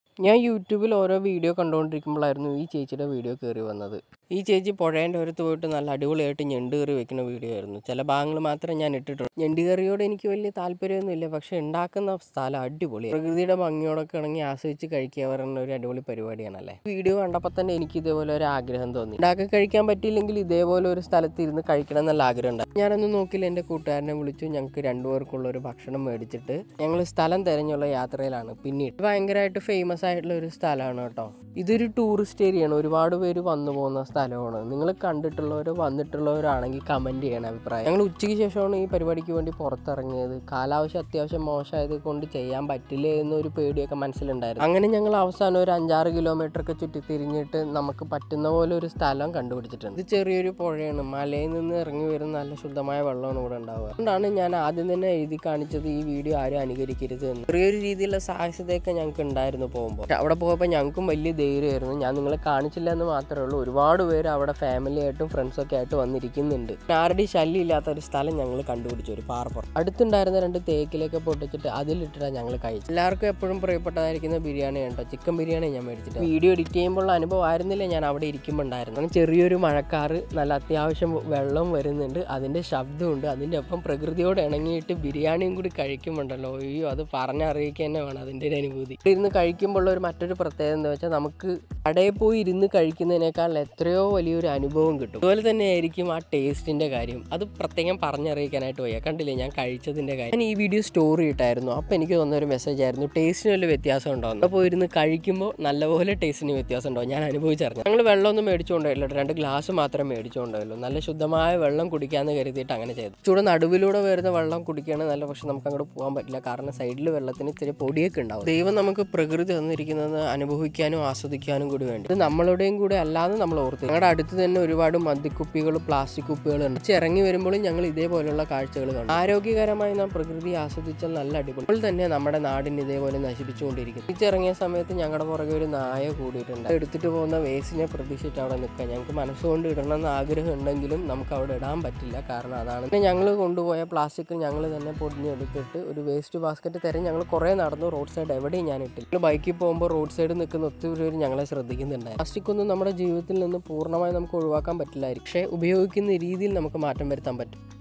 ഞാൻ യൂട്യൂബിൽ ഓരോ വീഡിയോ കണ്ടുകൊണ്ടിരിക്കുമ്പോഴായിരുന്നു ഈ ചേച്ചിയുടെ വീഡിയോ കയറി വന്നത്. ഈ ചേച്ചി പുഴേൻ്റെ അടുത്ത് പോയിട്ട് നല്ല അടിപൊളിയായിട്ട് ഞണ്ട് കറി വെക്കുന്ന വീഡിയോ ആയിരുന്നു. ചില ഭാഗങ്ങൾ മാത്രമേ ഞാൻ ഇട്ടിട്ടുള്ളൂ. ഞണ്ട് കറിയോട് എനിക്ക് വലിയ താല്പര്യമൊന്നുമില്ല, പക്ഷെ ഉണ്ടാക്കുന്ന സ്ഥലം അടിപൊളിയാണ്. പ്രകൃതിയുടെ ഭംഗിയോടൊക്കെ ഇണങ്ങി ആസ്വദിച്ച് കഴിക്കുക പറയുന്ന ഒരു അടിപൊളി പരിപാടിയാണല്ലേ. വീഡിയോ കണ്ടപ്പോൾ തന്നെ എനിക്ക് ഇതേപോലെ ഒരു ആഗ്രഹം തോന്നി. ഉണ്ടാക്കി കഴിക്കാൻ പറ്റിയില്ലെങ്കിൽ ഇതേപോലെ ഒരു സ്ഥലത്ത് ഇരുന്ന് കഴിക്കണം എന്നുള്ള ആഗ്രഹം ഉണ്ടായി. ഞാനൊന്നും നോക്കില്ല, എൻ്റെ കൂട്ടുകാരനെ വിളിച്ചു. ഞങ്ങൾക്ക് രണ്ടുപേർക്കുള്ള ഒരു ഭക്ഷണം മേടിച്ചിട്ട് ഞങ്ങൾ സ്ഥലം തിരഞ്ഞുള്ള യാത്രയിലാണ്. പിന്നീട് ഭയങ്കരമായിട്ട് ഫേമസ് ആയിട്ടുള്ള ഒരു സ്ഥലമാണ് കേട്ടോ. ഇതൊരു ടൂറിസ്റ്റ് ഏരിയയാണ്, ഒരുപാട് പേര് വന്നു പോകുന്ന സ്ഥലമാണ്. നിങ്ങൾ കണ്ടിട്ടുള്ളവരോ വന്നിട്ടുള്ളവരാണെങ്കിൽ കമൻറ്റ് ചെയ്യണം അഭിപ്രായം. ഞങ്ങൾ ഉച്ചയ്ക്ക് ശേഷമാണ് ഈ പരിപാടിക്ക് വേണ്ടി പുറത്തിറങ്ങിയത്. കാലാവസ്ഥ അത്യാവശ്യം മോശമായത് കൊണ്ട് ചെയ്യാൻ പറ്റില്ലേ എന്നൊരു പേടിയൊക്കെ മനസ്സിലുണ്ടായിരുന്നു. അങ്ങനെ ഞങ്ങൾ അവസാനം ഒരു 5-6 കിലോമീറ്റർ ഒക്കെ ചുറ്റി തിരിഞ്ഞിട്ട് നമുക്ക് പറ്റുന്ന പോലെ ഒരു സ്ഥലം കണ്ടുപിടിച്ചിട്ടുണ്ട്. ഇത് ചെറിയൊരു പുഴയാണ്, മലയിൽ നിന്ന് ഇറങ്ങി വരുന്ന നല്ല ശുദ്ധമായ വെള്ളമാണ് ഇവിടെ ഉണ്ടാവുക. അതുകൊണ്ടാണ് ഞാൻ ആദ്യം തന്നെ എഴുതി കാണിച്ചത് ഈ വീഡിയോ ആരും അനുകരിക്കരുത് എന്ന്. ചെറിയൊരു രീതിയിലുള്ള സാഹസികതയൊക്കെ ഞങ്ങൾക്ക് ഉണ്ടായിരുന്നു പോകുമ്പോൾ. അവിടെ പോയപ്പോൾ ഞങ്ങൾക്കും വലിയ ധൈര്യമായിരുന്നു. ഞാൻ നിങ്ങളെ കാണിച്ചില്ല എന്ന് മാത്രമേ ഉള്ളൂ. ഒരുപാട് പേര് അവിടെ ഫാമിലിയായിട്ടും ഫ്രണ്ട്സൊക്കെ ആയിട്ട് വന്നിരിക്കുന്നുണ്ട്. ആരുടെയും ശല്യം ഇല്ലാത്ത ഒരു സ്ഥലം ഞങ്ങൾ കണ്ടുപിടിച്ചു, ഒരു പാറപ്പുറം. അടുത്തുണ്ടായിരുന്ന 2 തേക്കിലേക്ക് പൊട്ടിച്ചിട്ട് അതിലിട്ടിട്ടാണ് ഞങ്ങൾ കഴിച്ചത്. എല്ലാവർക്കും എപ്പോഴും പ്രിയപ്പെട്ടതായിരിക്കുന്ന ബിരിയാണി ഉണ്ടോ, ചിക്കൻ ബിരിയാണി ഞാൻ മേടിച്ചിട്ട്. വീഡിയോ എഡിറ്റ് ചെയ്യുമ്പോഴുള്ള അനുഭവം ആയിരുന്നില്ല ഞാൻ അവിടെ ഇരിക്കുമ്പോൾ ഉണ്ടായിരുന്നു. ചെറിയൊരു മഴക്കാറ്, നല്ല അത്യാവശ്യം വെള്ളം വരുന്നുണ്ട്, അതിൻ്റെ ശബ്ദമുണ്ട്. അതിൻ്റെ ഒപ്പം പ്രകൃതിയോട് ഇണങ്ങിയിട്ട് ബിരിയാണിയും കൂടി കഴിക്കുമ്പോണ്ടല്ലോ, അയ്യോ അത് പറഞ്ഞറിയിക്കുക തന്നെ വേണം അതിൻ്റെ ഒരു അനുഭൂതി. ഇരുന്ന് കഴിക്കുമ്പോൾ ഒരു മറ്റൊരു പ്രത്യേകത എന്താ വെച്ചാൽ നമുക്ക് കടയിൽ പോയി ഇരുന്ന് കഴിക്കുന്നതിനേക്കാൾ എത്രയോ വലിയൊരു അനുഭവം കിട്ടും. അതുപോലെ തന്നെ ആയിരിക്കും ആ ടേസ്റ്റിൻ്റെ കാര്യം. അത് പ്രത്യേകം പറഞ്ഞറിയിക്കാനായിട്ട് പോയാൽ കണ്ടില്ലേ ഞാൻ കഴിച്ചതിൻ്റെ കാര്യം. ഞാൻ ഈ വീഡിയോ സ്റ്റോറി ഇട്ടായിരുന്നു. അപ്പോൾ എനിക്ക് തോന്നുന്നൊരു മെസ്സേജ് ആയിരുന്നു, ടേസ്റ്റിന് വല്ല വ്യത്യാസം ഉണ്ടാകുന്നു. അപ്പോൾ ഇരുന്ന് കഴിക്കുമ്പോൾ നല്ലപോലെ ടേസ്റ്റിന് വ്യത്യാസം ഉണ്ടാവും. ഞാൻ അനുഭവിച്ചറിഞ്ഞു. ഞങ്ങൾ വെള്ളമൊന്നും മേടിച്ചുകൊണ്ടല്ലോ, 2 ഗ്ലാസ് മാത്രമേ മേടിച്ചുകൊണ്ടല്ലോ. നല്ല ശുദ്ധമായ വെള്ളം കുടിക്കാമെന്ന് കരുതിയിട്ട് അങ്ങനെ ചെയ്തു. ചൂട് നടുവിലൂടെ വരുന്ന വെള്ളം കുടിക്കുകയാണ് നല്ല, പക്ഷെ നമുക്ക് അങ്ങോട്ട് പോകാൻ പറ്റില്ല, കാരണം സൈഡിൽ വെള്ളത്തിന് ഇത്തിരി പൊടിയൊക്കെ ഉണ്ടാവും. ദൈവം നമുക്ക് പ്രകൃതി തന്നിരിക്കുന്നത് അനുഭവിക്കാനും ആസ്വദിക്കാനും കൂടി വേണ്ടി. ഇത് നമ്മളുടെയും കൂടെ അല്ലാതെ നമ്മൾ ഓർത്ത്. ഞങ്ങളുടെ അടുത്ത് തന്നെ ഒരുപാട് മദ്യക്കുപ്പികൾ, പ്ലാസ്റ്റിക് കുപ്പികൾ ഉണ്ട്. ഇറങ്ങി വരുമ്പോഴും ഞങ്ങൾ ഇതേപോലെയുള്ള കാഴ്ചകൾ കാണും. ആരോഗ്യകരമായി നാം പ്രകൃതി ആസ്വദിച്ചാൽ നല്ല അടിപൊളി. ഇപ്പോൾ തന്നെ നമ്മുടെ നാടിന് ഇതേപോലെ നശിപ്പിച്ചുകൊണ്ടിരിക്കും. തിരിച്ചിറങ്ങിയ സമയത്ത് ഞങ്ങളുടെ പുറകെ ഒരു നായ കൂടിയിട്ടുണ്ട്. എടുത്തിട്ട് പോകുന്ന വേസ്റ്റിനെ പ്രതീക്ഷിച്ച് അവിടെ നിൽക്കുക. ഞങ്ങൾക്ക് മനസ്സുകൊണ്ട് ഇടണമെന്ന് ആഗ്രഹം ഉണ്ടെങ്കിലും നമുക്ക് അവിടെ ഇടാൻ പറ്റില്ല, കാരണം അതാണ്. പിന്നെ ഞങ്ങൾ കൊണ്ടുപോയ പ്ലാസ്റ്റിക് ഞങ്ങൾ തന്നെ പൊടിഞ്ഞെടുത്തിട്ട് ഒരു വേസ്റ്റ് ബാസ്ക്കറ്റ് തിരഞ്ഞ് ഞങ്ങൾ കുറേ നടന്നു. റോഡ് സൈഡ് എവിടെയും ഞാൻ ഇട്ടില്ല. ബൈക്കിൽ പോകുമ്പോൾ റോഡ് സൈഡ് നിൽക്കുന്ന ഒത്തിരി പേര് ഞങ്ങളെ ശ്രദ്ധിക്കുന്നുണ്ടായിരുന്നു. പ്ലാസ്റ്റിക് ഒന്നും നമ്മുടെ ജീവിതത്തിൽ നിന്ന് പൂർണ്ണമായി നമുക്ക് ഒഴിവാക്കാൻ പറ്റില്ലായിരിക്കും, പക്ഷേ ഉപയോഗിക്കുന്ന രീതിയിൽ നമുക്ക് മാറ്റം വരുത്താൻ പറ്റും.